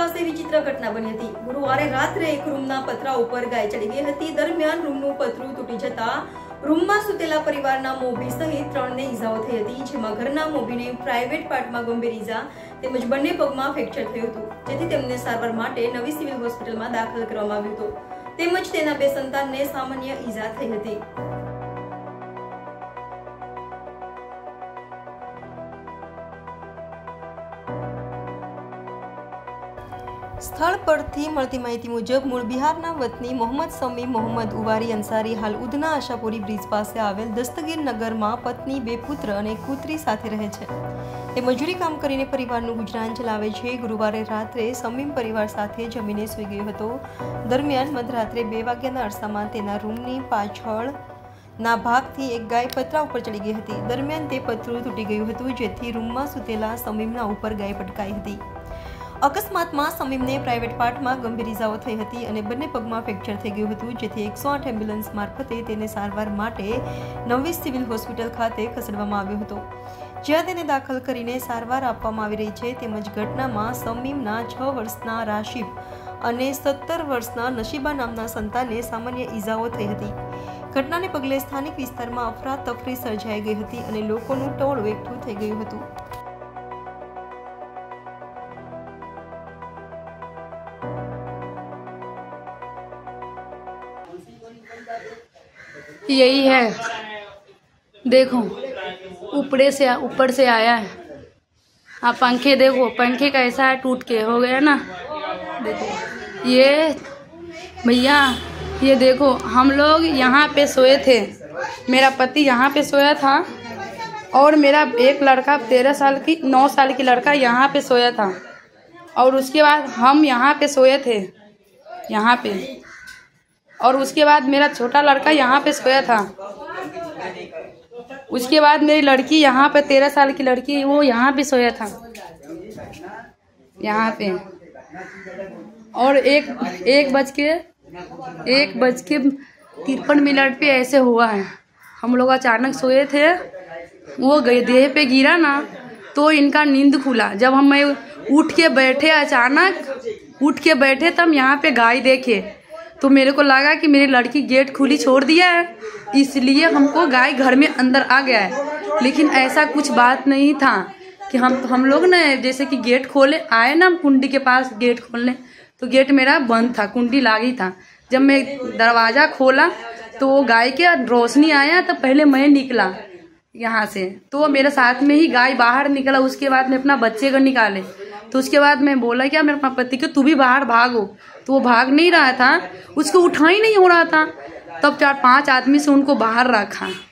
પાસે વિચિત્ર ઘટના બની હતી। ગુરુવારે રાત્રે એક રૂમના પતરા ઉપર ગાય ચડી ગઈ હતી। દરમિયાન રૂમનું પતરું તૂટી જતા રૂમમાં સૂતેલા પરિવારના મોભી સહિત 3 ને ઈજાઓ થઈ હતી, જેમાં ઘરના મોભીને પ્રાઇવેટ પાર્ટમાં ગંભીર ઈજા તેમજ બંને પગમાં ફ્રેક્ચર થયું હતું, જેથી તેમને સારવાર માટે નવી સિવિલ હોસ્પિટલમાં દાખલ કરવામાં આવ્યું હતું, તેમજ તેના 2 સંતાનને સામાન્ય ઈજા થઈ હતી। સ્થળ પરથી મળતી માહિતી મુજબ મૂળ બિહારના વતની મોહમ્મદ સમીમ મોહમ્મદ ઉવારી અંસારી હાલ ઉધના આશાપુરી બ્રિજ પાસે આવેલ દસ્તગીર નગરમાં પત્ની, 2 પુત્ર અને એક પુત્રી સાથે રહે છે। તે મજૂરી કામ કરીને પરિવારનું ગુજરાન ચલાવે છે। ગુરુવારે રાત્રે સમીમ પરિવાર સાથે જમીને સૂઈ ગયો હતો। દરમિયાન મધરાત્રે 2 વાગ્યાના અરસામાં તેના રૂમની પાછળના ભાગથી એક ગાય પતરા ઉપર ચડી ગઈ હતી। દરમિયાન તે પતરું તૂટી ગયું હતું, જેથી રૂમમાં સૂતેલા સમીમના ઉપર ગાય પટકાઈ હતી। અકસ્માતમાં સમીમને પ્રાઇવેટ પાર્ટમાં ગંભીર ઈજાઓ થઈ હતી અને બંને પગમાં ફ્રેક્ચર થઈ ગયું હતું, જેથી 108 એમ્બ્યુલન્સ મારફતે તેને સારવાર માટે નવી સિવિલ હોસ્પિટલ ખાતે ખસેડવામાં આવ્યો હતો, જ્યાં તેને દાખલ કરીને સારવાર આપવામાં આવી રહી છે। તેમજ ઘટનામાં સમીમના 6 વર્ષના રાશિબ અને 17 વર્ષના નશીબા નામના સંતાનને સામાન્ય ઈજાઓ થઈ હતી। ઘટનાને પગલે સ્થાનિક વિસ્તારમાં અફરાતફરી સર્જાઈ ગઈ હતી અને લોકોનું ટોળું એકઠું થઈ ગયું હતું। यही है, देखो ऊपर से आया है। आप पंखे देखो, पंखे कैसा है, टूट के हो गया ना। देखो ये भैया, ये देखो हम लोग यहाँ पे सोए थे, मेरा पति यहाँ पे सोया था और मेरा एक लड़का 9 साल की लड़का यहाँ पे सोया था, और उसके बाद हम यहाँ पे सोए थे, यहाँ पे, और उसके बाद मेरा छोटा लड़का यहाँ पे सोया था। उसके बाद मेरी लड़की यहाँ पे 13 साल की लड़की, वो यहाँ पे सोया था, यहाँ पे। और 1:53 पे ऐसे हुआ है। हम लोग अचानक सोए थे, वो देह पे गिरा ना तो इनका नींद खुला। जब हम उठ के बैठे, अचानक उठ के बैठे, तब यहाँ पे गाय देखे तो मेरे को लगा कि मेरी लड़की गेट खुली छोड़ दिया है, इसलिए हमको गाय घर में अंदर आ गया है। लेकिन ऐसा कुछ बात नहीं था कि हम लोग ना जैसे कि गेट खोले आए ना, कुंडी के पास गेट खोलने, तो गेट मेरा बंद था, कुंडी लागी था। जब मैं दरवाज़ा खोला तो गाय के रोशनी आया, तो पहले मैं निकला यहाँ से, तो मेरे साथ में ही गाय बाहर निकला। उसके बाद में अपना बच्चे को निकाले, तो उसके बाद मैं बोला क्या मेरे पति को, तू भी बाहर भागो, तो वो भाग नहीं रहा था, उसको उठा ही नहीं हो रहा था। तब 4-5 आदमी से उनको बाहर रखा।